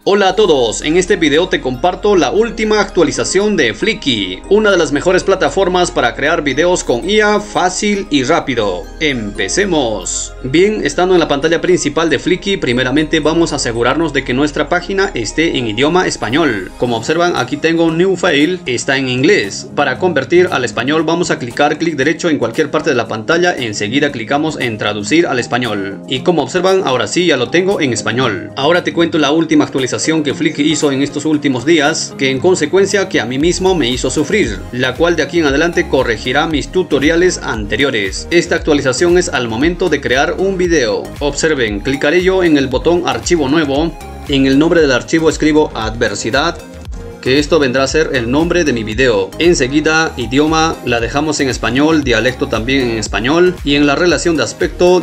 Hola a todos, en este video te comparto la última actualización de Flicky, una de las mejores plataformas para crear videos con IA fácil y rápido. Empecemos. Bien, estando en la pantalla principal de Flicky, primeramente vamos a asegurarnos de que nuestra página esté en idioma español. Como observan, aquí tengo un new file, está en inglés. Para convertir al español vamos a clic derecho en cualquier parte de la pantalla, enseguida clicamos en traducir al español. Y como observan, ahora sí ya lo tengo en español. Ahora te cuento la última actualización que Flicky hizo en estos últimos días, que en consecuencia que a mí mismo me hizo sufrir, la cual de aquí en adelante corregirá mis tutoriales anteriores. Esta actualización es al momento de crear un video. Observen, clicaré yo en el botón archivo nuevo, en el nombre del archivo escribo adversidad, que esto vendrá a ser el nombre de mi video. Enseguida idioma la dejamos en español, dialecto también en español, y en la relación de aspecto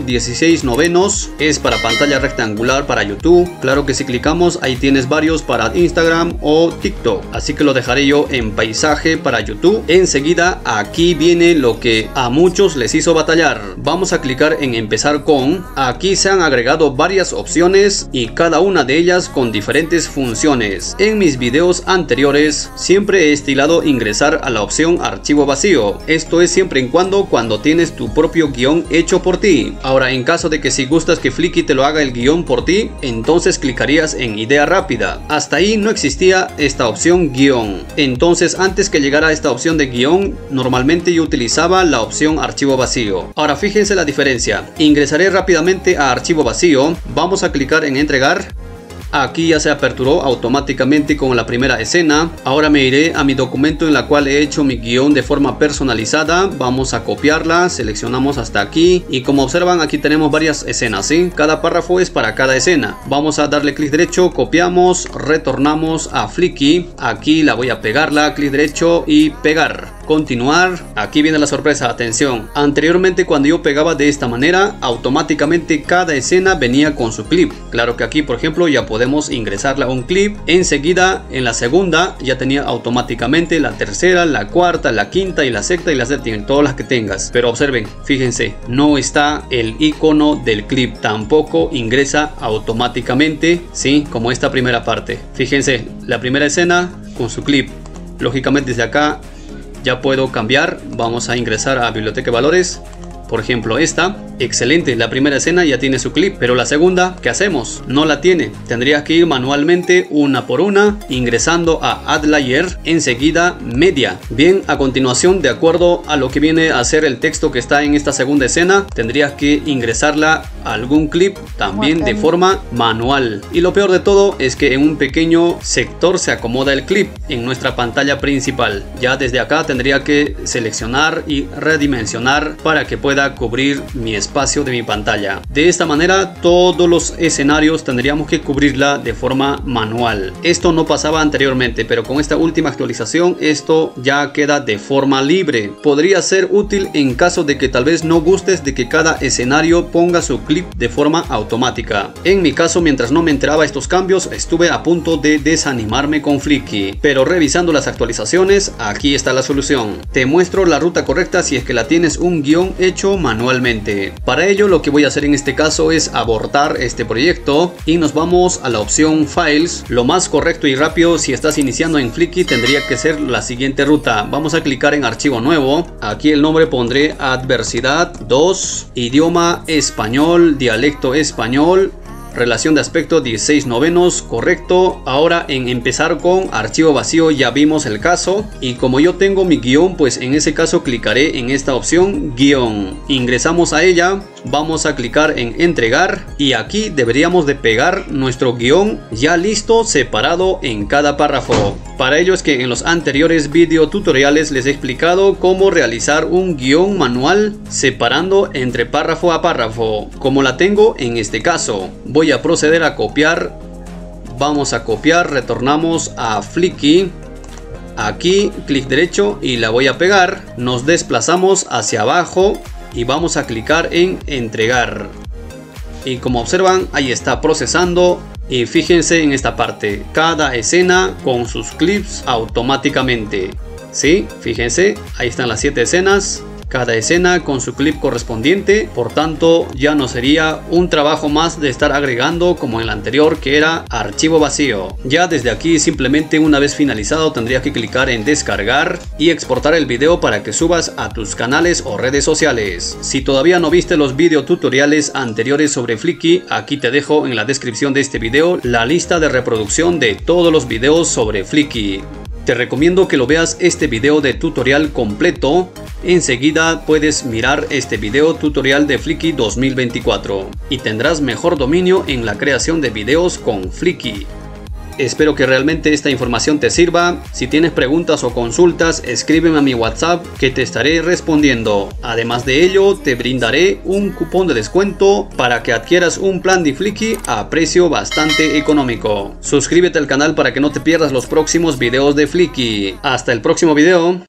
16:9 es para pantalla rectangular para YouTube. Claro que si clicamos ahí tienes varios para Instagram o TikTok, así que lo dejaré yo en paisaje para YouTube. Enseguida aquí viene lo que a muchos les hizo batallar. Vamos a clicar en empezar con. Aquí se han agregado varias opciones y cada una de ellas con diferentes funciones. En mis videos anteriores siempre he estilado ingresar a la opción archivo vacío. Esto es siempre y cuando tienes tu propio guión hecho por ti. Ahora, en caso de que si gustas que Flicky te lo haga el guión por ti, entonces clicarías en idea rápida. Hasta ahí no existía esta opción guión. Entonces antes que llegara a esta opción de guión, normalmente yo utilizaba la opción archivo vacío. Ahora fíjense la diferencia. Ingresaré rápidamente a archivo vacío. Vamos a clicar en entregar. Aquí ya se aperturó automáticamente con la primera escena. Ahora me iré a mi documento en la cual he hecho mi guión de forma personalizada. Vamos a copiarla, seleccionamos hasta aquí y como observan aquí tenemos varias escenas, ¿sí? Cada párrafo es para cada escena. Vamos a darle clic derecho, copiamos, retornamos a Flicky. Aquí la voy a pegarla, clic derecho y pegar. Continuar. Aquí viene la sorpresa, atención. Anteriormente cuando yo pegaba de esta manera, automáticamente cada escena venía con su clip. Claro que aquí por ejemplo ya podemos ingresarla a un clip. Enseguida en la segunda ya tenía automáticamente la tercera, la cuarta, la quinta y la sexta y la séptima, todas las que tengas. Pero observen, fíjense, no está el icono del clip, tampoco ingresa automáticamente, ¿sí? Como esta primera parte. Fíjense, la primera escena con su clip. Lógicamente desde acá ya puedo cambiar. Vamos a ingresar a biblioteca de valores. Por ejemplo esta, excelente, la primera escena ya tiene su clip, pero la segunda, ¿qué hacemos? No la tiene, tendrías que ir manualmente una por una, ingresando a Add Layer, enseguida Media. Bien, a continuación, de acuerdo a lo que viene a ser el texto que está en esta segunda escena, tendrías que ingresarla a algún clip también de forma manual. Y lo peor de todo es que en un pequeño sector se acomoda el clip en nuestra pantalla principal. Ya desde acá tendría que seleccionar y redimensionar para que pueda cubrir mi espacio de mi pantalla. De esta manera todos los escenarios tendríamos que cubrirla de forma manual. Esto no pasaba anteriormente, pero con esta última actualización esto ya queda de forma libre. Podría ser útil en caso de que tal vez no gustes de que cada escenario ponga su clip de forma automática. En mi caso, mientras no me enteraba de estos cambios, estuve a punto de desanimarme con Flicky, pero revisando las actualizaciones, aquí está la solución. Te muestro la ruta correcta si es que la tienes un guión hecho manualmente. Para ello lo que voy a hacer en este caso es abortar este proyecto y nos vamos a la opción Files. Lo más correcto y rápido si estás iniciando en Flicky tendría que ser la siguiente ruta. Vamos a clicar en archivo nuevo. Aquí el nombre pondré adversidad 2, idioma español, dialecto español, relación de aspecto 16:9, correcto. Ahora en empezar con archivo vacío ya vimos el caso y como yo tengo mi guión, pues en ese caso clicaré en esta opción guión. Ingresamos a ella, vamos a clicar en entregar y aquí deberíamos de pegar nuestro guión ya listo, separado en cada párrafo. Para ello es que en los anteriores video tutoriales les he explicado cómo realizar un guión manual separando entre párrafo a párrafo, como la tengo en este caso. Voy a proceder a copiar. Vamos a copiar, retornamos a Flicky. Aquí clic derecho y la voy a pegar. Nos desplazamos hacia abajo y vamos a clicar en entregar. Y como observan, ahí está procesando. Y fíjense en esta parte, cada escena con sus clips automáticamente. ¿Sí? Fíjense, ahí están las 7 escenas. cada escena con su clip correspondiente. Por tanto, ya no sería un trabajo más de estar agregando como en el anterior, que era archivo vacío. Ya desde aquí, simplemente una vez finalizado, tendrías que clicar en descargar y exportar el video para que subas a tus canales o redes sociales. Si todavía no viste los videotutoriales anteriores sobre Flickr, aquí te dejo en la descripción de este video la lista de reproducción de todos los videos sobre Flickr. Te recomiendo que lo veas este video de tutorial completo. Enseguida puedes mirar este video tutorial de Flickr 2024 y tendrás mejor dominio en la creación de videos con Flickr. Espero que realmente esta información te sirva. Si tienes preguntas o consultas, escríbeme a mi WhatsApp que te estaré respondiendo. Además de ello, te brindaré un cupón de descuento para que adquieras un plan de Flickr a precio bastante económico. Suscríbete al canal para que no te pierdas los próximos videos de Flickr. Hasta el próximo video.